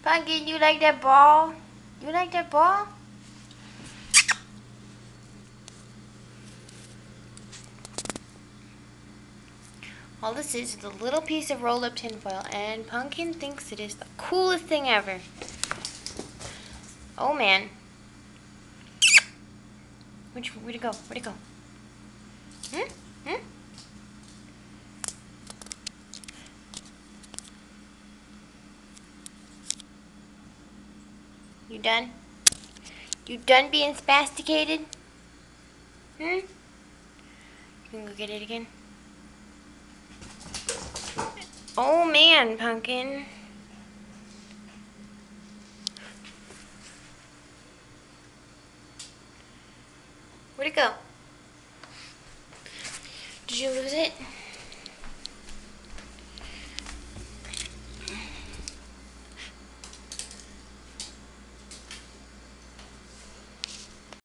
Punkin, you like that ball? You like that ball? All this is a little piece of rolled up tinfoil, and Punkin thinks it is the coolest thing ever. Oh man. Where'd it go? Where'd it go? Hmm? Hmm? You done? You done being spasticated? Hmm? You can go get it again? Oh man, Punkin. Where'd it go? Did you lose it?